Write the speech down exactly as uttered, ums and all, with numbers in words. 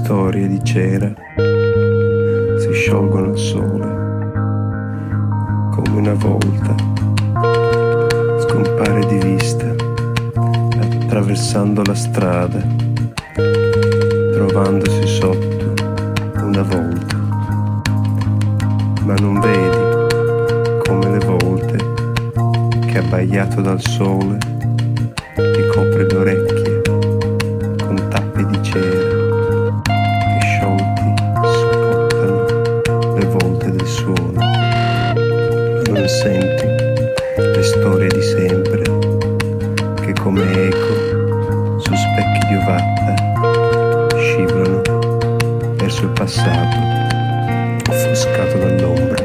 storie di cera si sciolgono al sole, come una volta scompare di vista attraversando la strada, trovandosi sotto una volta, ma non vedi come le volte che abbaiato dal sole ti copre le orecchie con tappi di cera che sciolti scottano le volte del suono, ma non senti le storie di sempre che come eco su specchi di ovatta scivolano verso il passato offuscato dall'ombra.